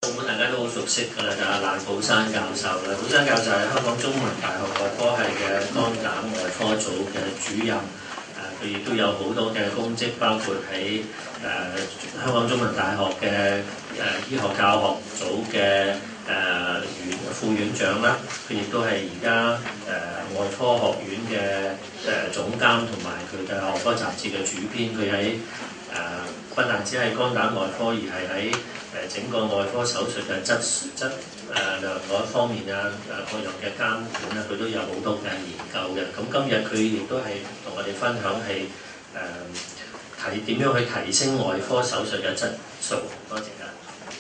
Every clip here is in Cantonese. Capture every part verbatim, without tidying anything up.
咁大家都好熟悉㗎啦，就係蘭寶山教授啦。寶山教授係香港中文大學外科系嘅肝膽外科組嘅主任，誒佢亦都有好多嘅公職，包括喺誒、呃、香港中文大學嘅誒、呃、醫學教學組嘅誒院副院長啦。佢亦都係而家誒外科學院嘅誒總監，同埋佢嘅學科雜誌嘅主編。佢喺誒不但只係肝膽外科，而係喺誒整個外科手術嘅質質誒量嗰方面啊，誒各樣嘅監管咧，佢都有好多嘅研究嘅。咁今日佢亦都係同我哋分享係誒提點樣去提升外科手術嘅質素。多謝啊！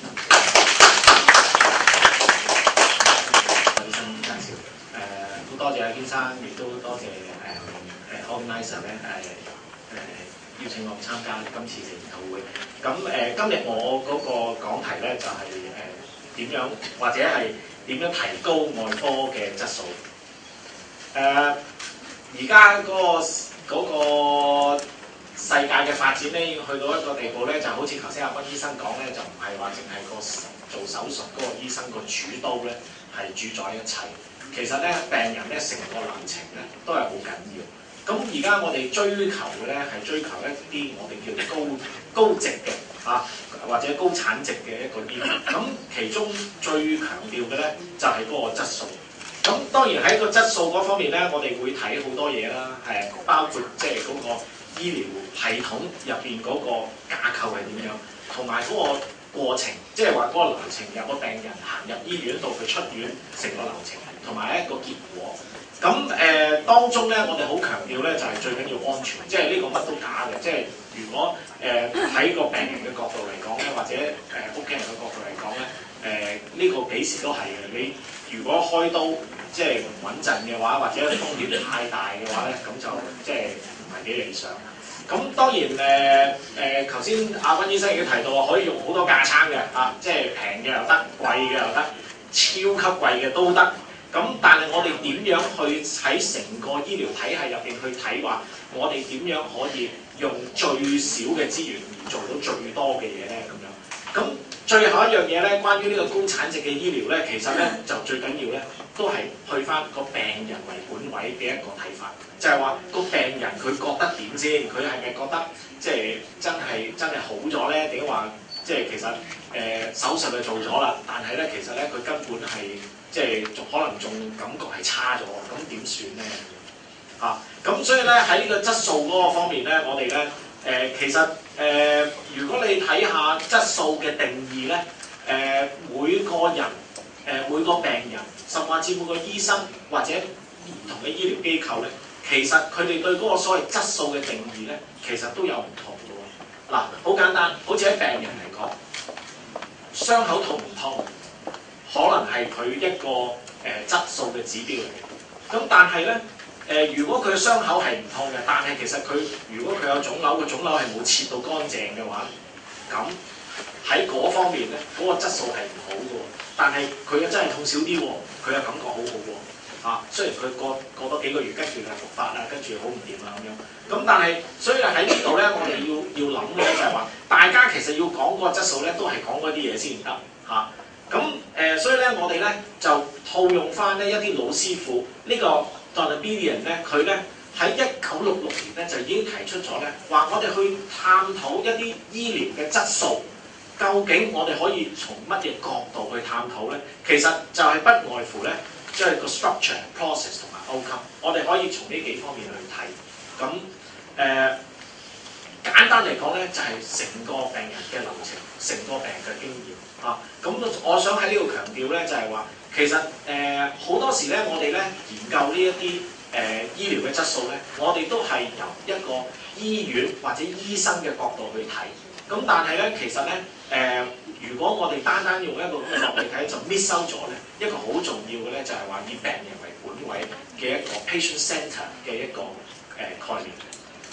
醫生介紹誒，好多謝阿堅生，亦都多謝誒誒 organizer 咧誒誒邀請我參加今次嘅研討會。咁誒、呃，今日我嗰個講題咧就係誒點樣，或者係點樣提高外科嘅質素。誒、呃，而家嗰個嗰、嗰個世界嘅發展咧，要去到一個地步咧，就好似頭先阿君醫生講咧，就唔係話淨係個做手術嗰個醫生個主刀咧係主宰一切。其實咧，病人咧成個流程咧都係好緊要。咁而家我哋追求嘅咧係追求一啲我哋叫做高高值嘅啊，或者高產值嘅一個醫療。咁其中最強調嘅咧就係、是、嗰個質素。咁當然喺個質素嗰方面咧，我哋會睇好多嘢啦，係包括即係嗰個醫療系統入邊嗰個架構係點樣，同埋嗰個過程，即係話嗰個流程，由個病人行入醫院到佢出院成個流程，同埋一個結果。咁誒、呃、當中咧，我哋好強調咧，就係、是、最緊要安全，即係呢個乜都假嘅。即係如果誒喺、呃、個病人嘅角度嚟講咧，或者誒屋企人嘅角度嚟講咧，誒、呃、呢、這個幾時都係嘅。你如果開刀即係唔穩陣嘅話，或者風險太大嘅話咧，咁就即係唔係幾理想。咁當然誒誒，頭、呃、先阿君醫生已經提到話，可以用好多架撐嘅啊，即係平嘅又得，貴嘅又得，超級貴嘅都得。咁但係我哋點樣去喺成個醫療體系入邊去睇話，我哋點樣可以用最少嘅資源而做到最多嘅嘢咧？咁樣，咁最後一樣嘢咧，關於呢個高產值嘅醫療咧，其實咧就最緊要咧，都係去翻個病人為本位嘅一個睇法，就係話個病人佢覺得點先？佢係咪覺得即係真係真係好咗咧？定話即係其實誒、呃、手術就做咗啦，但係咧其實咧佢根本係。即係仲可能仲感覺係差咗，咁點算咧？啊，咁所以咧喺呢個質素嗰個方面咧，我哋咧誒其實誒、呃，如果你睇下質素嘅定義咧，誒、呃、每個人誒、呃、每個病人，甚至每個醫生或者唔同嘅醫療機構咧，其實佢哋對嗰個所謂質素嘅定義咧，其實都有唔同嘅喎。嗱、啊，好簡單，好似喺病人嚟講，傷口痛唔痛？可能係佢一個誒、呃、質素嘅指標嚟嘅，咁但係咧誒，如果佢嘅傷口係唔痛嘅，但係其實佢如果佢有腫瘤，個腫瘤係冇切到乾淨嘅話，咁喺嗰方面咧，嗰、那個質素係唔好嘅喎。但係佢又真係痛少啲喎，佢嘅感覺好好喎，啊，雖然佢過過多幾個月跟住就復發啦，跟住好唔掂啦咁樣，咁但係所以喺呢度咧，我哋要要諗嘅就係話，大家其實要講嗰個質素咧，都係講嗰啲嘢先得嚇。咁誒、呃，所以咧，我哋咧就套用翻呢一啲老師傅，這個、呢個 Donabilian 咧，佢咧喺一九六六年咧就已經提出咗咧，話我哋去探討一啲醫療嘅質素，究竟我哋可以從乜嘢角度去探討咧？其實就係不外乎咧，即、就、係、是、個 structure、process 同埋 outcome，我哋可以從呢幾方面去睇。咁誒、呃，簡單嚟講咧，就係、是、成個病人嘅流程，成個病人嘅經驗。啊，咁我想喺呢度強調咧，就係、是、話其實誒好、呃、多時咧，我哋咧研究呢一啲誒醫療嘅質素咧，我哋都係由一個醫院或者醫生嘅角度去睇。咁但係咧，其實咧誒、呃，如果我哋單單用一個角度去睇，就 miss 收咗咧一個好重要嘅咧，就係、是、話以病人為本位嘅一個 patient center 嘅一個誒、呃、概念。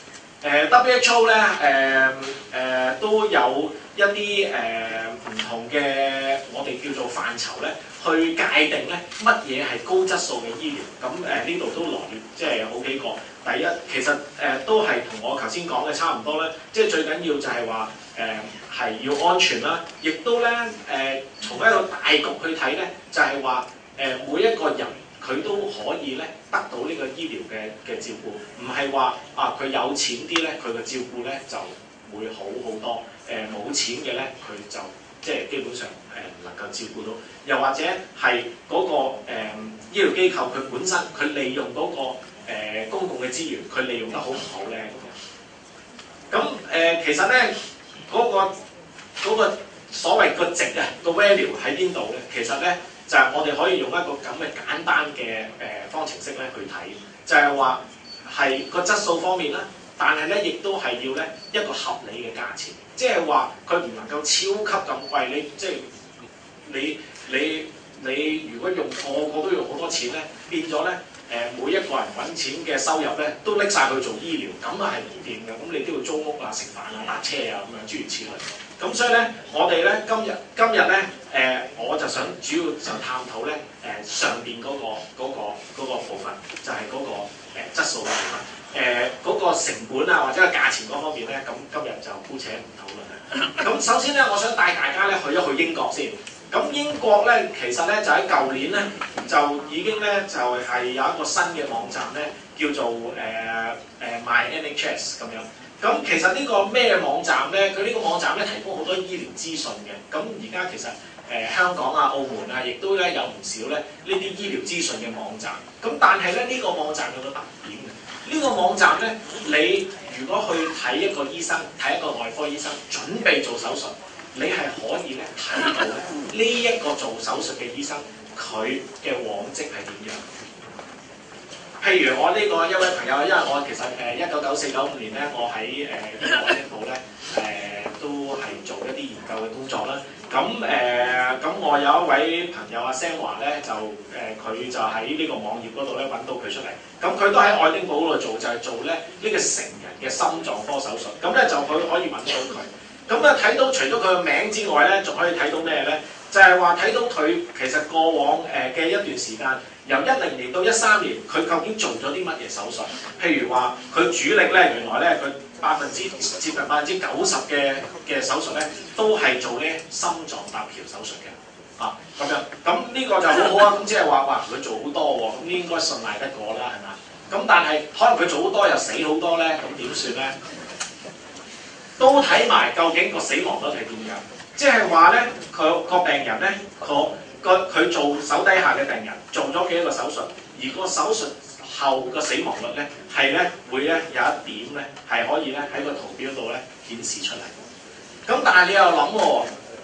誒 W H O 咧誒誒都有一啲誒唔同嘅我哋叫做範疇咧，去界定咧乜嘢係高質素嘅醫療。咁誒呢度都羅列即係好幾個。第一，其實誒、呃、都係同我頭先講嘅差唔多咧，即係最緊要就係話誒係要安全啦，亦都咧誒、呃、從一個大局去睇咧，就係話誒每一個人佢都可以咧得到呢個醫療嘅嘅照顧，唔係話啊佢有錢啲咧，佢嘅照顧咧就會好好多，誒、呃、冇錢嘅咧佢就即係基本上誒唔能夠照顧到，又或者係嗰、那個誒、呃、醫療機構佢本身佢利用嗰、那個。誒、呃、公共嘅資源，佢利用得好唔好咧？咁樣，咁、呃、誒其實咧嗰、那個那個所謂個值啊，個 value 喺邊度咧？其實咧就係、是、我哋可以用一個咁嘅簡單嘅誒、呃、方程式咧去睇，就係話係個質素方面啦，但係咧亦都係要咧一個合理嘅價錢，即係話佢唔能夠超級咁貴，你即係你你你，你如果用個個都用好多錢咧，變咗咧。誒每一個人揾錢嘅收入咧，都拎晒去做醫療，咁啊係唔掂嘅。咁你都要租屋啊、食飯啊、搭車啊咁樣諸如此類。咁所以咧，我哋咧今日今日咧誒，我就想主要就探討咧誒、呃、上邊嗰、嗰個嗰、嗰個嗰個、部分，就係、係、嗰、嗰個誒、呃、質素嘅部分。誒、呃、嗰、嗰個成本啊或者個價錢嗰方面咧，咁今日就姑且唔討論啦。咁首先咧，我想帶大家咧去一去英國先。咁英國咧，其實咧就喺舊年咧，就已經咧就係、是、有一個新嘅網站咧，叫做誒誒、呃呃、My N H S 咁樣。咁其實呢個咩網站咧？佢呢個網站咧提供好多醫療資訊嘅。咁而家其實誒、呃、香港啊、澳門啊，亦都咧有唔少咧呢啲醫療資訊嘅網站。咁但係咧呢、這個網站有個特點嘅，呢、這個網站咧，你如果去睇一個醫生，睇一個外科醫生，準備做手術。你係可以咧睇到咧呢一個做手術嘅醫生佢嘅往績係點樣？譬如我呢個一位朋友，因為我其實誒一九九四九五年咧，我喺誒英國呢度咧誒都係做一啲研究嘅工作啦。咁誒咁我有一位朋友阿 Sam 華咧就誒佢、呃、就喺呢個網頁嗰度咧揾到佢出嚟。咁佢都喺愛丁堡嗰度做，就係、是、做咧呢、這個成人嘅心臟科手術。咁咧就佢可以揾到佢。咁啊睇到除咗佢個名之外咧，仲可以睇到咩咧？就係話睇到佢其實過往誒嘅一段時間，由一零年到一三年，佢究竟做咗啲乜嘢手術？譬如話佢主力咧，原來咧佢百分之接近百分之九十嘅嘅手術咧，都係做咧心臟搭橋手術嘅啊咁樣。咁呢個就好好啊！咁即係話哇，佢做好多喎，咁應該信賴得過啦，係嘛？咁但係可能佢做好多又死好多咧，咁點算咧？都睇埋究竟個死亡率係點樣，即係話咧，佢個病人咧，佢個佢做手底下嘅病人做咗幾多個手術，而個手術後個死亡率咧係咧會咧有一點咧係可以咧喺個圖表度咧顯示出嚟。咁但係你又諗喎，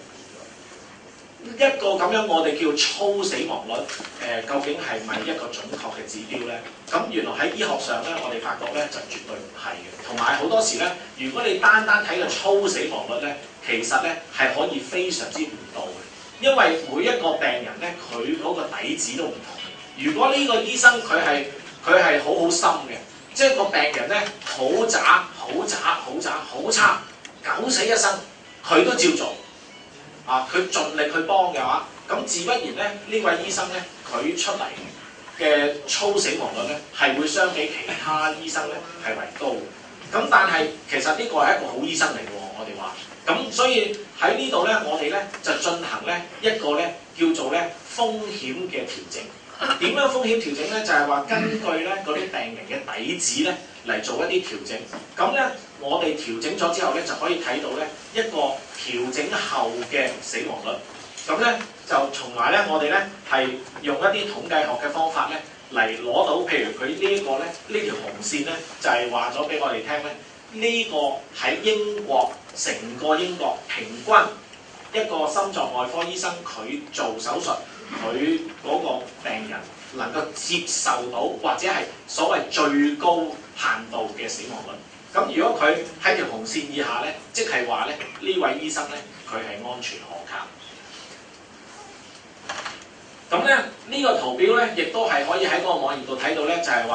一個咁樣我哋叫粗死亡率，誒、呃、究竟係咪一個準確嘅指標咧？咁原來喺醫學上咧，我哋發覺咧就絕對唔係嘅。同埋好多時咧，如果你單單睇個粗死亡率咧，其實咧係可以非常之唔到嘅，因為每一個病人咧佢嗰個底子都唔同。如果呢個醫生佢係佢係好好心嘅，即係個病人咧好渣、好渣、好渣、好差，九死一生，佢都照做。啊！佢盡力去幫嘅話，咁自不然咧，呢位醫生咧，佢出嚟嘅粗死亡率咧，係會相比其他醫生咧係為高。咁但係其實呢個係一個好醫生嚟嘅喎，我哋話。咁所以喺呢度咧，我哋咧就進行咧一個咧叫做咧風險嘅調整。點樣風險調整咧？就係話根據咧嗰啲病人嘅底子咧嚟做一啲調整。咁咧我哋調整咗之後咧，就可以睇到咧一個調整後嘅死亡率。咁咧就從來咧，我哋咧係用一啲統計學嘅方法咧嚟攞到，譬如佢呢一個咧呢條紅線咧就係話咗俾我哋聽咧，呢個喺英國成個英國平均一個心臟外科醫生佢做手術。佢嗰個病人能夠接受到或者係所謂最高限度嘅死亡率。咁如果佢喺條紅線以下咧，即係話咧呢位醫生咧佢係安全可靠。咁咧呢個圖表咧亦都係可以喺嗰個網頁度睇到咧，就係話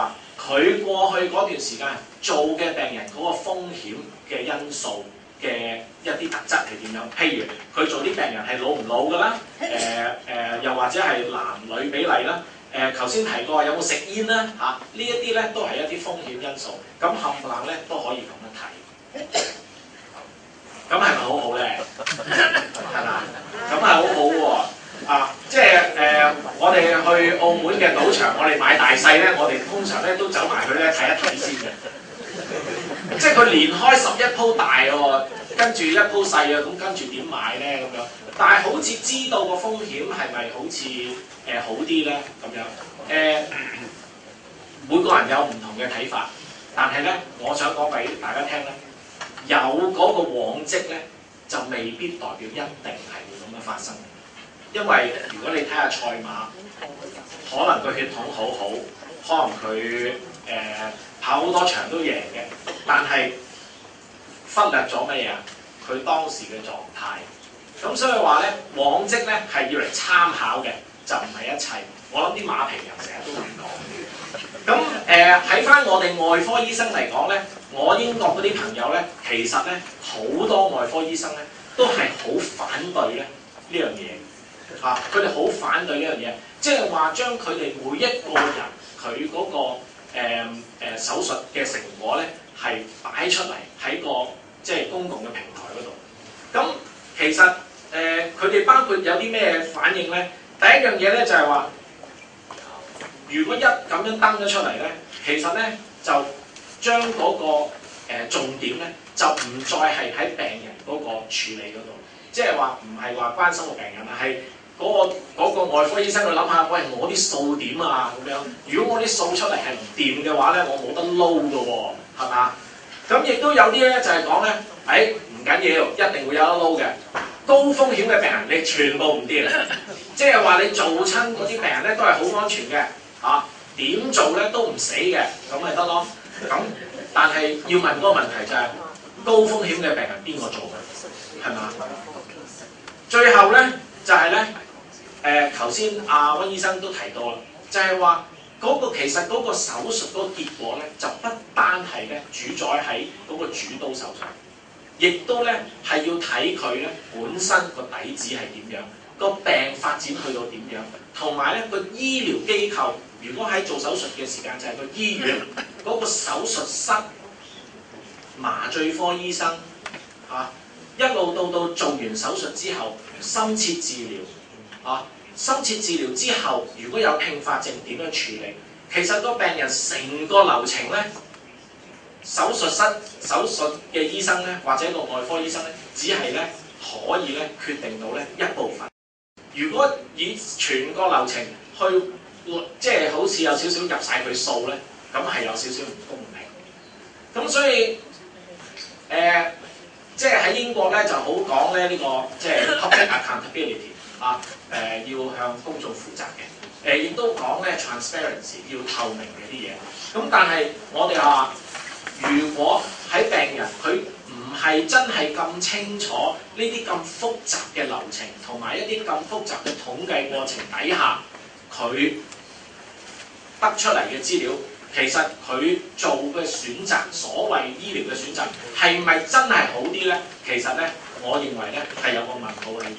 佢過去嗰段時間做嘅病人嗰個風險嘅因素嘅一啲特質係點樣？譬如佢做啲病人係老唔老㗎啦，誒、呃、誒、呃、又或者係男女比例啦，誒頭先提過有冇食煙啦嚇，呢一啲咧都係一啲風險因素，咁冚唪唥咧都可以咁樣睇。咁係咪好好咧？係嘛？咁係好好喎！啊，即係誒、呃，我哋去澳門嘅賭場，我哋買大細咧，我哋通常咧都走埋去咧睇一睇先嘅。即係佢連開十一鋪大喎，跟住一鋪細啊，咁跟住點買咧咁樣？但係好似知道個風險係咪好似誒、呃、好啲咧咁樣？誒、呃，每個人有唔同嘅睇法，但係咧，我想講俾大家聽咧。有嗰個往績咧，就未必代表一定係會咁樣發生。因為如果你睇下賽馬，可能個血統好好，可能佢誒、呃、跑好多場都贏嘅，但係忽略咗乜嘢啊？佢當時嘅狀態。咁所以話咧，往績咧係要嚟參考嘅，就唔係一切。我諗啲馬評人成日都會講。咁誒喺翻我哋外科醫生嚟講咧，我英國嗰啲朋友咧，其實咧好多外科醫生咧都係好反對咧呢樣嘢嚇，佢哋好反對呢樣嘢，即係話將佢哋每一個人佢嗰、嗰個誒、呃呃、手術嘅成果咧係擺出嚟喺個即係公共嘅平台嗰度。咁其實誒佢哋包括有啲咩反應咧？第一樣嘢咧就係話。如果一咁樣登咗出嚟咧，其實咧就將嗰、那個、呃、重點咧就唔再係喺病人嗰個處理嗰度，即係話唔係話關心個病人啊，係嗰、那個那個外科醫生去諗下，喂我啲數點啊咁樣，如果我啲數出嚟係唔掂嘅話咧，我冇得撈㗎喎，係嘛？咁亦都有啲咧就係講咧，誒唔緊要，一定會有得撈嘅。高風險嘅病人你全部唔掂，即係話你做親嗰啲病人咧都係好安全嘅。啊，點做咧都唔死嘅，咁咪得咯。咁但係要問嗰個問題就係、是、高風險嘅病人邊個做嘅？係嘛？最後咧就係、是、咧，誒頭先阿温醫生都提到啦，就係話嗰個其實嗰個手術嗰個結果咧，就不單係咧主宰喺嗰個主刀手術，亦都咧係要睇佢咧本身個底子係點樣，個病發展去到點樣，同埋咧個醫療機構。如果喺做手術嘅時間，就係、是、個醫院嗰、那個手術室麻醉科醫生啊，一路到到做完手術之後，深切治療啊，深切治療之後，如果有併發症點樣處理？其實個病人成個流程咧，手術室手術嘅醫生咧，或者個外科醫生咧，只係咧可以咧決定到咧一部分。如果以全個流程去即係好似有少少入晒佢數咧，咁係有少少唔公平。咁所以誒、呃，即係喺英國咧就好講咧呢、這個即係 public accountability 啊，誒、呃、要向公眾負責嘅。誒、呃、亦都講咧 transparency 要透明嘅啲嘢。咁但係我哋話，如果喺病人佢唔係真係咁清楚呢啲咁複雜嘅流程，同埋一啲咁複雜嘅統計過程底下，佢得出嚟嘅資料，其實佢做嘅選擇，所謂醫療嘅選擇，係咪真係好啲咧？其實咧，我認為咧係有個問號喺度。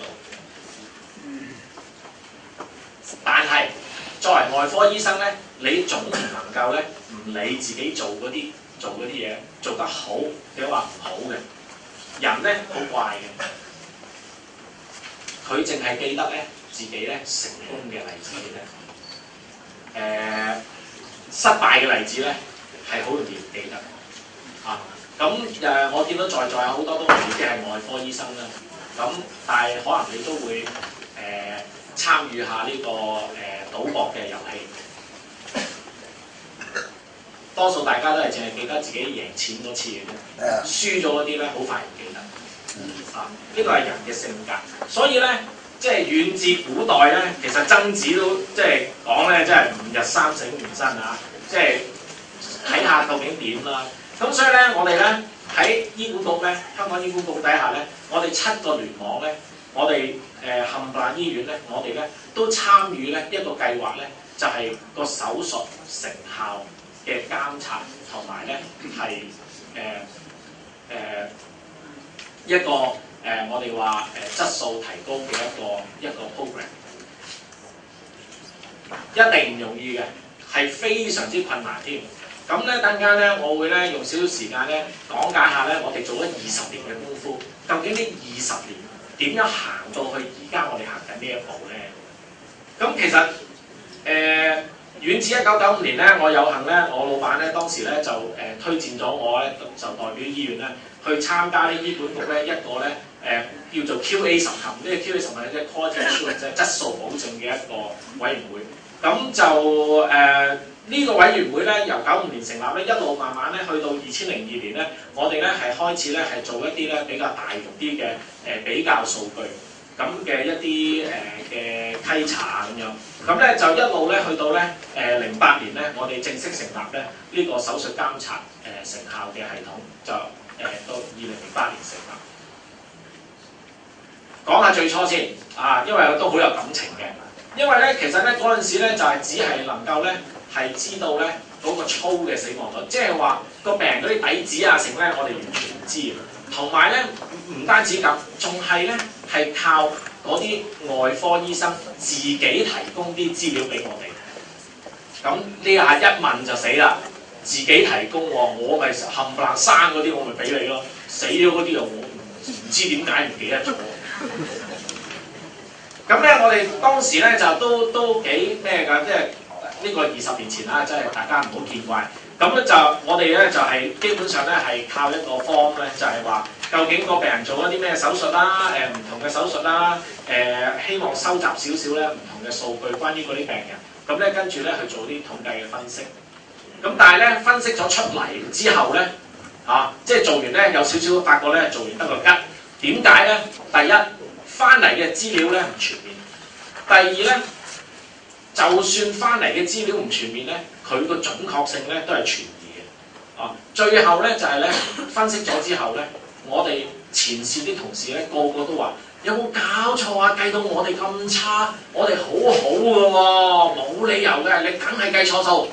但係作為外科醫生咧，你總唔能夠咧唔理自己做嗰啲做嗰啲嘢做得好，你話唔好嘅人咧好怪嘅，佢淨係記得咧自己咧成功嘅例子咧。誒、呃、失敗嘅例子咧係好容易唔記得啊！咁誒、呃、我見到在座有好多都未必係外科醫生啦，咁但係可能你都會誒、呃、參與下呢、這個誒、呃、賭博嘅遊戲。多數大家都係淨係記得自己贏錢嗰次嘅啫，輸咗嗰啲咧好快唔記得啊！呢個係人嘅性格，所以咧。即係遠至古代咧，其實曾子都即係講咧，即係吾日三省吾身啊！即係睇下究竟點啦。咁所以咧，我哋咧喺醫管局咧，香港醫管局底下咧，我哋七個聯網咧，我哋誒冚唪唥醫院咧，我哋咧都參與咧一個計劃咧，就係、是、個手術成效嘅監察，同埋咧係誒誒一個誒、呃、我哋話誒質素提高嘅一個一個 program， 一定唔容易嘅，係非常之困難添。咁咧等間咧，我會咧用少少時間咧講解下咧，我哋做咗二十年嘅功夫，究竟呢二十年點樣行到去而家我哋行緊呢一步咧？咁其實誒、呃、遠至一九九五年咧，我有幸咧，我老闆咧當時咧就誒、呃、推薦咗我咧，就代表醫院咧去參加呢醫管局咧一個咧誒、呃、叫做 Q A 審核，呢、這個 Q A 審核即係 quality assurance 即係質素保證嘅一個委員會。咁就誒。呃呢個委員會咧由九五年成立咧，一路慢慢咧去到二千零二年咧，我哋咧係開始咧係做一啲咧比較大型啲嘅誒比較數據咁嘅一啲誒嘅稽查咁樣，咁咧就一路咧去到咧誒零八年咧，我哋正式成立咧呢個手術監察誒成效嘅系統，就誒到二零零八年成立。講下最初先啊，因為都好有感情嘅，因為咧其實咧嗰陣時咧就係只係能夠咧。係知道咧嗰、那個粗嘅死亡率，即係話個病人嗰啲底子啊，成咧我哋完全唔知。同埋咧唔單止咁，仲係咧係靠嗰啲外科醫生自己提供啲資料俾我哋。咁呢下一問就死啦，自己提供喎，我咪冚唪唥生嗰啲我咪俾你咯，死咗嗰啲又我唔知點解唔記得咗。咁咧我哋當時咧就都都幾咩㗎，即係。呢個二十年前啦，真係大家唔好見怪。咁咧就我哋咧就係、是、基本上咧係靠一個 form 咧，就係、是、話究竟個病人做咗啲咩手術啦，誒、呃、唔同嘅手術啦，誒、呃、希望收集少少咧唔同嘅數據關於嗰啲病人。咁咧跟住咧去做啲統計嘅分析。咁但係咧分析咗出嚟之後咧，啊即係做完咧有少少發覺咧做完得個吉。點解咧？第一翻嚟嘅資料咧唔全面。第二咧。就算翻嚟嘅資料唔全面咧，佢個準確性咧都係存疑嘅。啊，最後咧就係、是、咧分析咗之後咧，我哋前線啲同事咧個個都話：有冇搞錯啊？計到我哋咁差，我哋好好嘅喎，冇理由嘅，你梗係計錯數。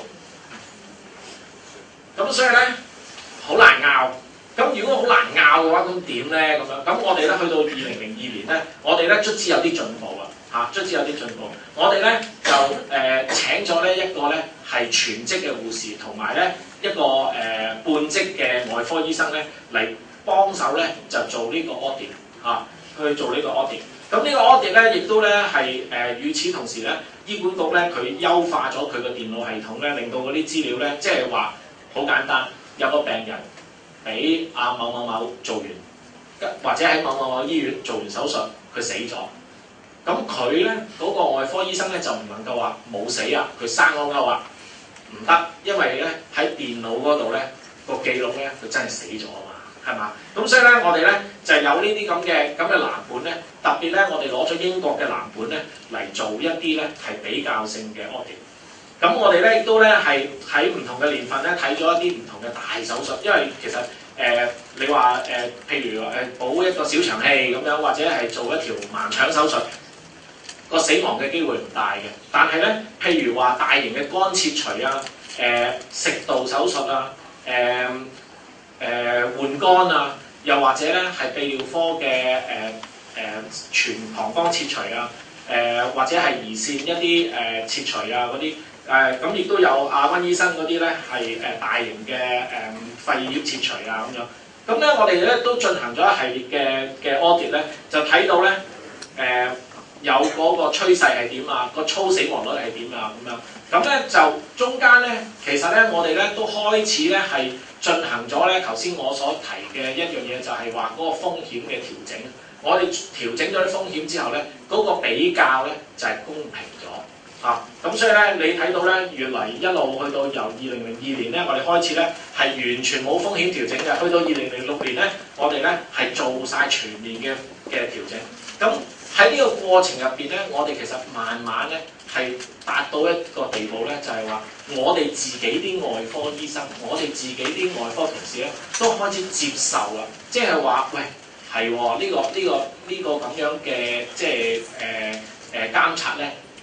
咁所以咧好難拗。咁如果好難拗嘅話，咁點咧？咁樣咁我哋咧去到二零零二年咧，我哋咧卒之有啲進步啦。嚇，卒之有啲進步。我哋咧就誒、呃、請咗咧一個咧係全職嘅護士，同埋咧一個誒、呃、半職嘅外科醫生咧嚟幫手咧就做呢個 audit 嚇，去做呢個 audit。咁呢個 audit 咧亦都咧係誒與此同時咧，醫管局咧佢優化咗佢個電腦系統咧，令到嗰啲資料咧即係話好簡單，有個病人俾阿某某某做完，或者喺某某某醫院做完手術，佢死咗。咁佢咧嗰個外科醫生咧就唔能夠話冇死啊，佢生勾勾啊，唔得，因為咧喺電腦嗰度咧個記錄咧佢真係死咗啊嘛，係嘛？咁所以咧我哋咧就有呢啲咁嘅咁嘅藍本咧，特別咧我哋攞咗英國嘅藍本咧嚟做一啲咧係比較性嘅 audit。咁我哋咧亦都咧係喺唔同嘅年份咧睇咗一啲唔同嘅大手術，因為其實誒、呃、你話誒、呃、譬如誒補一個小腸氣咁樣，或者係做一條盲腸手術。個死亡嘅機會唔大嘅，但係咧，譬如話大型嘅肝切除啊、誒、呃、食道手術啊、誒、呃、誒、呃、換肝啊，又或者咧係泌尿科嘅誒誒全膀胱切除啊、誒、呃、或者係胰腺一啲誒、呃、切除啊嗰啲誒，咁亦都有阿溫醫生嗰啲咧係誒大型嘅誒、呃、肺葉切除啊咁樣。咁咧我哋咧都進行咗一系列嘅嘅 audit 咧，就睇到咧誒。呃有嗰個趨勢係點啊？個粗死亡率係點啊？咁樣咁咧就中間咧，其實咧我哋咧都開始咧係進行咗咧頭先我所提嘅一樣嘢，就係話嗰個風險嘅調整。我哋調整咗啲風險之後咧，嗰、嗰個比較咧就係、係、公平咗啊！咁所以咧你睇到咧，越嚟一路去到由二零零二年咧，我哋開始咧係完全冇風險調整嘅，去到二零零六年咧，我哋咧係做晒全面嘅嘅調整。咁喺呢個過程入邊咧，我哋其實慢慢咧係達到一個地步咧，就係話我哋自己啲外科醫生，我哋自己啲外科同事咧，都開始接受啦。即係話，喂，係喎，呢個呢個呢個咁樣嘅即係誒誒監察咧，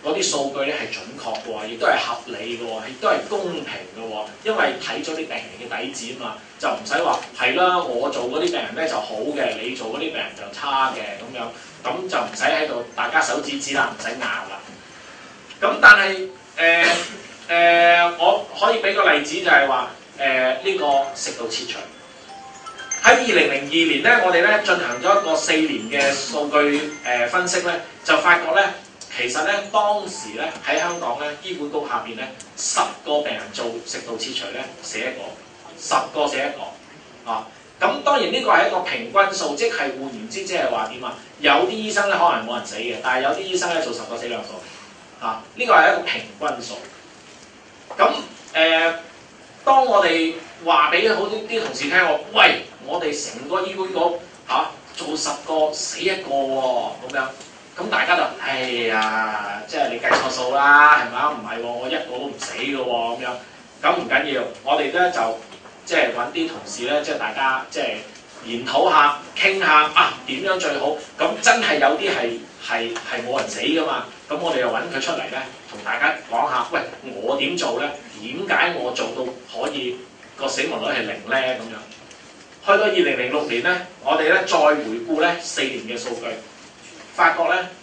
嗰啲數據咧係準確嘅喎，亦都係合理嘅喎，亦都係公平嘅喎，因為睇咗啲病人嘅底子啊嘛，就唔使話係啦，我做嗰啲病人咧就好嘅，你做嗰啲病人就差嘅咁樣，咁就唔使喺度大家手指指啦，唔使拗啦。咁但係誒誒，我可以俾個例子就係話誒呢個食道切除。喺二零零二年咧，我哋咧進行咗一個四年嘅數據誒、呃、分析咧，就發覺咧，其實咧當時咧喺香港咧醫管局下邊咧十個病人做食道切除咧寫一個，十個寫一個啊。咁當然呢個係一個平均數，即係換言之，即係話點啊？有啲醫生咧可能冇人死嘅，但係有啲醫生咧做十個死兩個啊。呢個係一個平均數。咁誒、呃，當我哋話俾好啲啲同事聽我，喂！我哋成個醫管局嚇、啊、做十個死一個喎、哦，咁樣咁大家就哎呀，即係你計錯數啦，係咪啊？唔係喎，我一個都唔死嘅喎，咁樣咁唔緊要，我哋咧就即係揾啲同事咧，即係大家即係研討下、傾下啊點樣最好。咁真係有啲係係係冇人死噶嘛，咁我哋又揾佢出嚟咧，同大家講下，喂，我點做咧？點解我做到可以個死亡率係零咧？咁樣。去到二零零六年咧，我哋咧再回顧咧四年嘅數據，發覺咧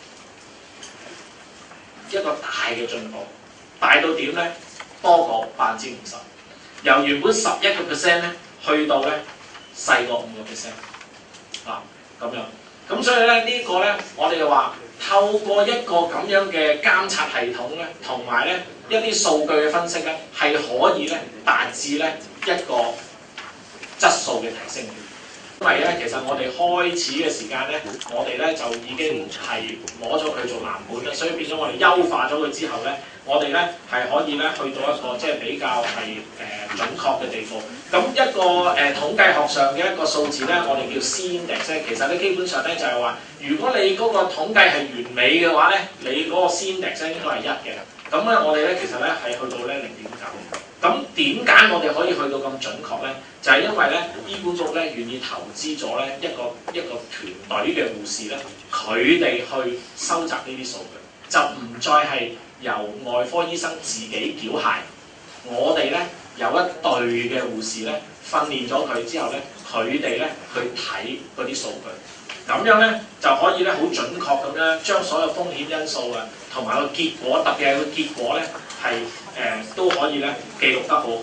一個大嘅進步，大到點咧？多過百分之五十，由原本十一個 percent 咧，去到咧細過五個 percent 啊咁樣。咁所以咧呢、這個咧，我哋就話透過一個咁樣嘅監察系統咧，同埋咧一啲數據嘅分析咧，係可以咧達至咧一個質素嘅提升，因為咧，其實我哋開始嘅時間咧，我哋咧就已經係攞咗佢做藍本啦，所以變咗我哋優化咗佢之後咧，我哋咧係可以咧去到一個即係比較係誒、呃、準確嘅地步。咁一個誒、呃、統計學上嘅一個數字咧，我哋叫 C-index 咧，其實咧基本上咧就係話，如果你嗰個統計係完美嘅話咧，你嗰個 C-index 咧應該係一嘅。咁咧我哋咧其實咧係去到咧零點九。咁點解我哋可以去到咁準確咧？就係、是、因為咧醫管局咧願意投資咗咧一個一個團隊嘅護士咧，佢哋去收集呢啲數據，就唔再係由外科醫生自己繳械。我哋咧有一隊嘅護士咧訓練咗佢之後咧，佢哋咧去睇嗰啲數據，咁樣咧就可以咧好準確咁樣將所有風險因素啊，同埋個結果，特別係個結果咧係誒都可以咧記錄得好好。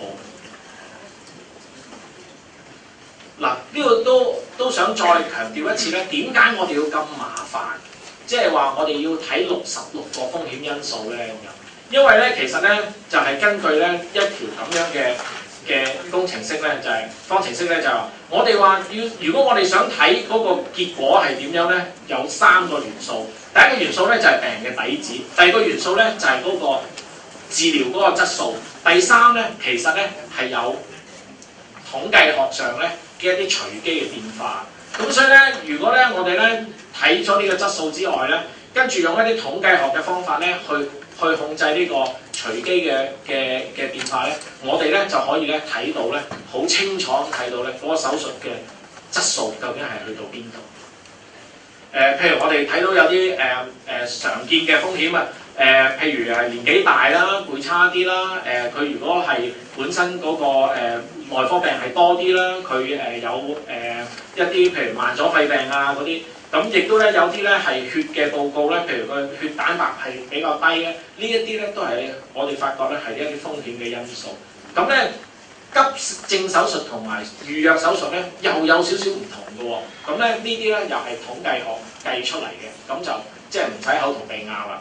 嗱，呢個都都想再強調一次咧，點解我哋要咁麻煩？即係話我哋要睇六十六個風險因素咧咁樣，因為咧其實咧就係、是、根據咧一條咁樣嘅嘅工程式咧，就係、是、方程式咧就係、是、話，我哋話要如果我哋想睇嗰個結果係點樣咧，有三個元素。第一個元素咧就係、是、病人嘅底子，第二個元素咧就係、是、嗰個治療嗰個質素，第三咧其實咧係有統計學上咧嘅一啲隨機嘅變化。咁所以咧，如果咧我哋咧睇咗呢個質素之外咧，跟住用一啲統計學嘅方法咧，去去控制呢個隨機嘅嘅嘅變化咧，我哋咧就可以咧睇到咧好清楚睇到咧嗰個手術嘅質素究竟係去到邊度。誒、呃，譬如我哋睇到有啲誒誒常見嘅風險啊，誒、呃，譬如係年紀大啦，會差啲啦，誒、呃，佢如果係本身嗰、那個誒、呃、內科病係多啲啦，佢誒、呃、有誒、呃、一啲譬如慢阻肺病啊嗰啲，咁亦都咧有啲咧係血嘅報告咧，譬如佢血蛋白係比較低咧，呢一啲咧都係我哋發覺咧係一啲風險嘅因素。咁咧急症手術同埋預約手術咧又有少少唔同嘅喎，咁咧呢啲咧又係統計學計出嚟嘅，咁就即係唔使口同鼻拗啦。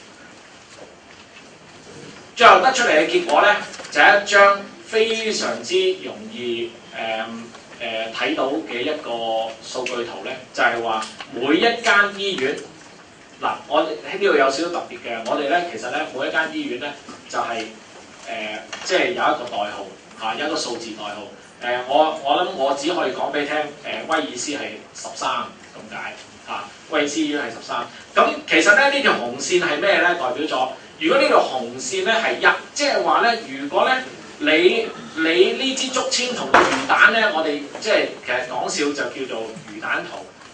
最後得出嚟嘅結果咧，就係、是、一張非常之容易誒誒睇到嘅一個數據圖咧，就係、是、話每一間醫院嗱，我喺呢度有少少特別嘅，我哋咧其實咧每一間醫院咧就係誒即係有一個代號嚇、啊，有一個數字代號。誒、呃、我我諗我只可以講俾你聽，誒、呃、威爾斯係十三咁解嚇，威爾斯醫院係十三。咁其實咧呢條紅線係咩咧？代表咗如果呢條紅線咧係一，即係話咧，如果咧你你呢支竹籤同個魚蛋咧，我哋即係其實講笑就叫做魚蛋圖。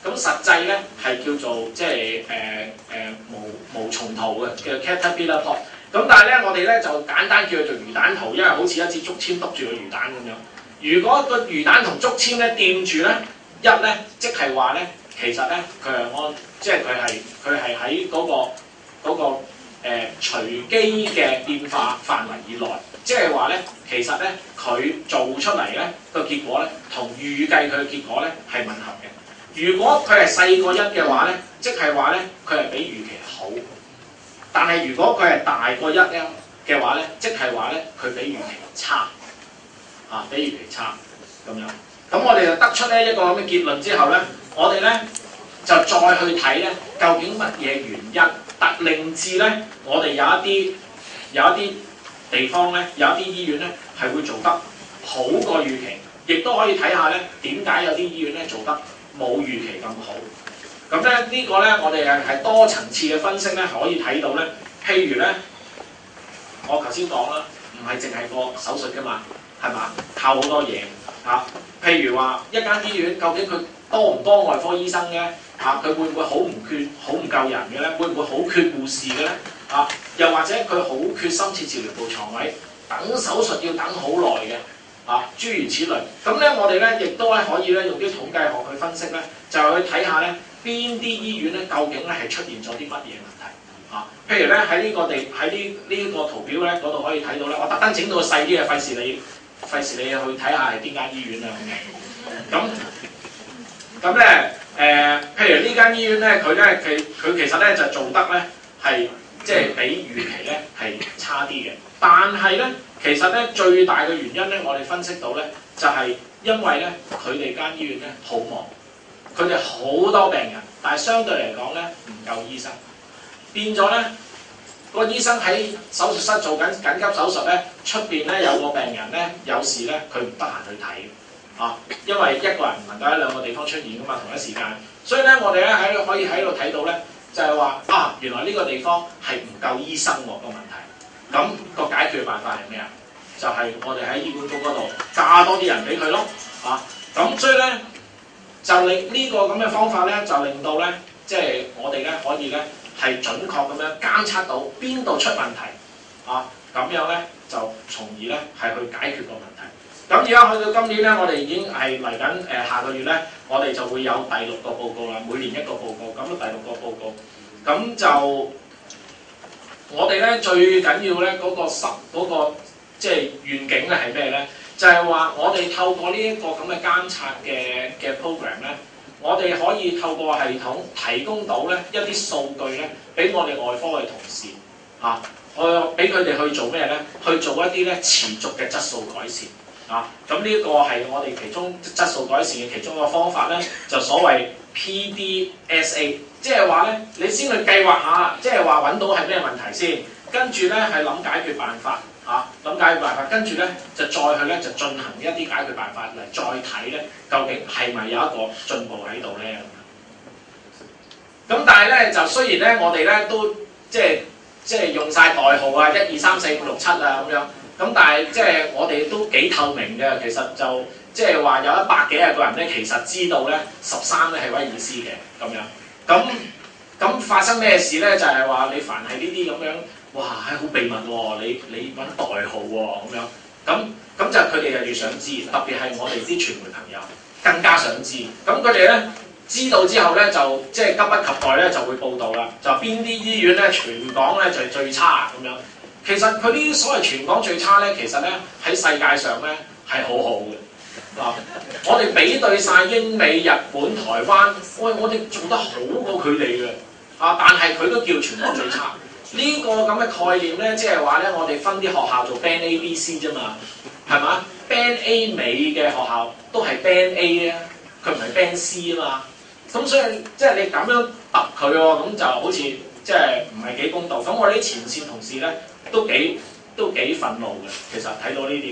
咁實際咧係叫做即係誒誒無無蟲圖嘅嘅 caterpillar pod。咁但係咧，我哋咧就簡單叫佢做魚蛋圖，因為好似一支竹籤篤住個魚蛋咁樣。如果個魚蛋同竹籤咧掂住咧，一咧即係話咧，其實咧佢係安，即係佢係佢係喺嗰個嗰、嗰個誒、呃、隨機嘅變化範圍以內，即係話咧，其實咧佢做出嚟咧個結果咧，同預計佢嘅結果咧係吻合嘅。如果佢係細過一嘅話咧，即係話咧佢係比預期好。但係如果佢係大過一咧嘅話咧，即係話咧佢比預期差，啊比預期差咁樣。咁我哋就得出咧一個咁嘅結論之後咧，我哋咧就再去睇咧究竟乜嘢原因，特令至咧我哋有一啲有一啲地方咧，有一啲醫院咧係會做得好過預期，亦都可以睇下咧點解有啲醫院咧做得冇預期咁好。咁咧呢個咧，我哋係係多層次嘅分析咧，可以睇到咧。譬如咧，我頭先講啦，唔係淨係個手術㗎嘛，係嘛？靠好多嘢嚇、啊。譬如話一間醫院究竟佢多唔多外科醫生嘅嚇？佢、啊、會唔會好唔缺、好唔夠人嘅咧？會唔會好缺護士嘅咧？啊，又或者佢好缺深切治療部床位，等手術要等好耐嘅啊，諸如此類。咁咧，我哋咧亦都咧可以咧用啲統計學去分析咧，就係去睇下咧。邊啲醫院咧，究竟咧係出現咗啲乜嘢問題啊？譬如咧喺呢個地喺呢呢個圖表咧嗰度可以睇到咧，我特登整到細啲嘅，費事你費事你去睇下係邊間醫院啊咁。咁咧誒，譬如呢間醫院咧，佢咧佢佢其實咧就做得咧係即係比預期咧係差啲嘅。但係咧，其實咧最大嘅原因咧，我哋分析到咧就係、是、因為咧佢哋間醫院咧好忙。佢哋好多病人，但係相對嚟講咧唔夠醫生，變咗咧個醫生喺手術室做緊緊急手術咧，出邊咧有個病人咧有事咧，佢唔得閒去睇啊，因為一個人唔能夠喺兩個地方出現噶嘛，同一時間，所以咧我哋咧喺可以喺度睇到咧，就係話啊，原來呢個地方係唔夠醫生喎個問題，咁、那個解決辦法係咩啊？就係、是、我哋喺醫管局嗰度加多啲人俾佢咯，啊，咁所以咧。就令呢個咁嘅方法咧，就令到咧，即係我哋咧可以咧係準確咁樣監測到邊度出問題啊，咁樣咧就從而咧係去解決個問題。咁而家去到今年咧，我哋已經係嚟緊誒下個月咧，我哋就會有第六個報告啦，每年一個報告。咁第六個報告，咁就我哋咧最緊要咧嗰、嗰個十嗰、嗰個即係願景咧係咩咧？就係話我哋透過呢一個咁嘅監察嘅嘅 program 咧，我哋可以透過系統提供到咧一啲數據咧，俾我哋外科嘅同事啊，去俾佢哋去做咩咧？去做一啲咧持續嘅質素改善啊！咁呢一個係我哋其中質素改善嘅其中一個方法咧，就所謂 P D S A， 即係話咧你先去計劃下，即係話揾到係咩問題先，跟住咧係諗解決辦法。啊，諗解決辦法，跟住咧就再去咧就進行一啲解決辦法嚟再睇咧，究竟係咪有一個進步喺度咧咁樣？咁但係咧就雖然咧我哋咧都即係即係用晒代號啊，一二三四五六七啊咁樣，咁但係即係我哋都幾透明嘅，其實就即係話有一百幾廿個人咧，其實知道咧十三咧係威爾斯嘅咁樣。咁咁發生咩事咧？就係、是、話你凡係呢啲咁樣。哇，係好秘密喎、哦！你你揾代號喎、哦，咁樣咁咁就佢哋又越想知，特別係我哋啲傳媒朋友更加想知。咁佢哋咧知道之後咧，就即係急不及待咧就會報導啦。就邊啲醫院咧全港咧就係最差咁樣。其實佢呢啲所謂全港最差咧，其實咧喺世界上咧係好好嘅。啊，我哋比對晒英美、日本、台灣，喂，我哋做得好過佢哋嘅。啊，但係佢都叫全港最差。呢個咁嘅概念咧，即係話咧，我哋分啲學校做 Band A、B、C 啫嘛，係嘛 ？Band A 尾嘅學校都係 Band A 啊，佢唔係 Band C 啊嘛。咁所以即係你咁樣揼佢喎，咁就好似即係唔係幾公道。咁我哋啲前線同事咧都幾都幾憤怒嘅。其實睇到呢啲，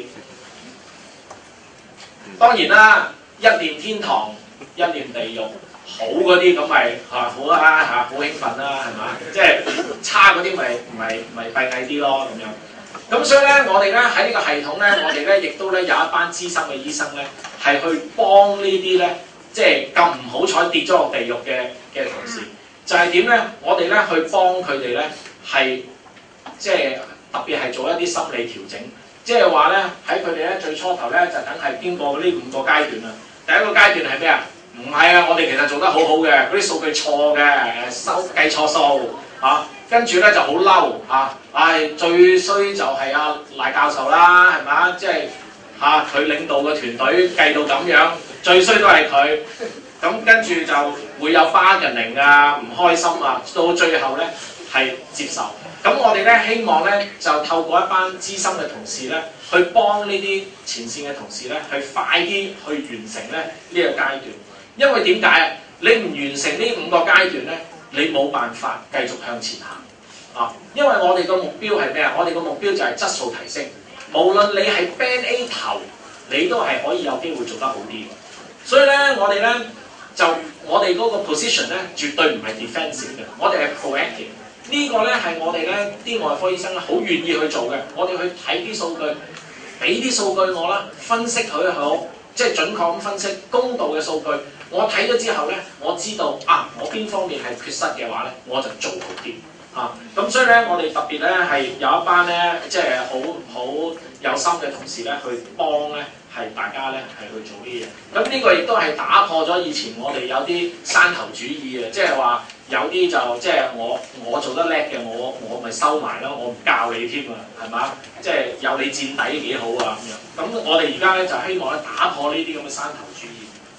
當然啦，一念天堂，一念地獄。好嗰啲咁咪嚇好啦嚇，好興奮啦，係嘛？即係差嗰啲咪咪咪閉翳啲咯咁樣。咁所以咧，我哋咧喺呢個系統咧，我哋咧亦都咧有一班資深嘅醫生咧，係去幫呢啲咧即係咁唔好彩跌咗落地獄嘅嘅同事，就係點咧？我哋咧去幫佢哋咧係即係特別係做一啲心理調整，即係話咧喺佢哋咧最初頭咧就梗係經過呢五個階段啦。第一個階段係咩啊？唔係啊，我哋其實做得好好嘅，嗰啲數據錯嘅，收計錯數嚇，跟住咧就好嬲嚇，唉最衰就係阿賴教授啦，係咪？即係嚇佢領導嘅團隊計到咁樣，最衰都係佢，咁跟住就會有bargaining啊，唔開心啊，到最後咧係接受。咁我哋咧希望咧就透過一班資深嘅同事咧，去幫呢啲前線嘅同事咧，去快啲去完成咧呢個階段。因為點解啊？你唔完成呢五個階段咧，你冇辦法繼續向前行啊！因為我哋個目標係咩啊？我哋個目標就係質素提升。無論你係 Band A 頭，你都係可以有機會做得好啲。所以咧，我哋咧就我哋嗰個 position 咧，絕對唔係 defensive 嘅，我哋係 proactive。呢個咧係我哋咧啲外科醫生咧好願意去做嘅。我哋去睇啲數據，俾啲數據我啦，分析佢好，即係準確咁分析公道嘅數據。我睇咗之後咧，我知道啊，我邊方面係缺失嘅話咧，我就做好啲啊。咁所以咧，我哋特別咧係有一班咧，即係好好有心嘅同事咧，去幫咧係大家咧係去做呢啲嘢。咁呢個亦都係打破咗以前我哋有啲山頭主義嘅，即係話有啲就即係我我做得叻嘅，我我咪收埋咯，我唔教你添啊，係嘛？即係有你墊底幾好啊咁樣。咁我哋而家咧就希望咧打破呢啲咁嘅山頭主義。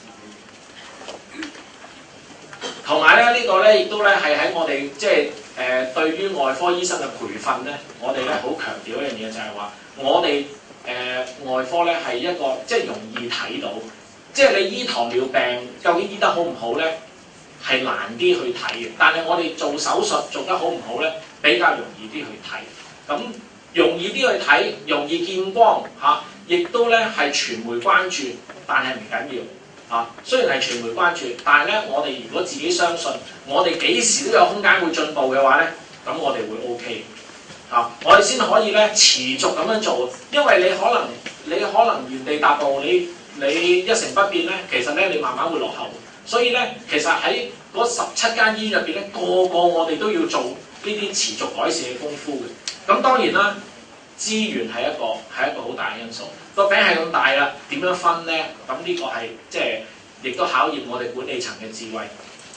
同埋咧，呢、這個咧亦都咧係喺我哋即係誒、呃、對於外科醫生嘅培訓咧，我哋咧好強調一樣嘢就係話，我哋誒、呃、外科咧係一個即係容易睇到，即係你醫糖尿病究竟醫得好唔好咧，係難啲去睇嘅。但係我哋做手術做得好唔好咧，比較容易啲去睇。咁容易啲去睇，容易見光嚇，亦、啊、都咧係傳媒關注，但係唔緊要。啊，雖然係傳媒關注，但係咧，我哋如果自己相信，我哋幾時都有空間會進步嘅話咧，咁我哋會 O K。啊，我哋先可以咧持續咁樣做，因為你可能你可能原地踏步，你你一成不變咧，其實咧你慢慢會落後。所以咧，其實喺嗰十七間醫院入邊咧，個個我哋都要做呢啲持續改善嘅功夫嘅。咁當然啦，資源係一個係一個好大嘅因素。個餅係咁大啦，點樣分咧？咁呢個係即係亦都考驗我哋管理層嘅智慧。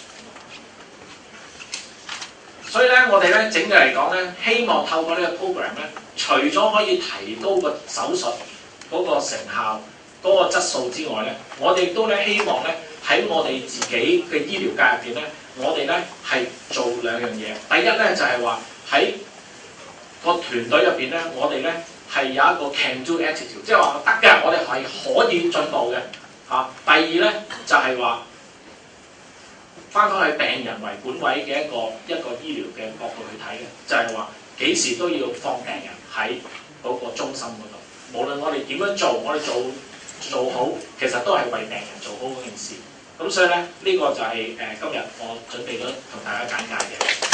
所以咧，我哋咧整嘅嚟講咧，希望透過呢個 program 咧，除咗可以提高個手術嗰個成效、嗰個質素之外咧，我哋亦都咧希望咧喺我哋自己嘅醫療界入邊咧，我哋咧係做兩樣嘢。第一咧就係話喺個團隊入邊咧，我哋咧係有一個 can do attitude， 即係話得嘅，我哋係可以進步嘅嚇、啊。第二咧就係話翻返去病人為本位嘅一個一個醫療嘅角度去睇咧，就係話幾時都要放病人喺嗰個中心嗰度。無論我哋點樣做，我哋做做好，其實都係為病人做好嗰件事。咁所以咧，呢、這個就係、是、誒、呃、今日我準備咗同大家簡介嘅。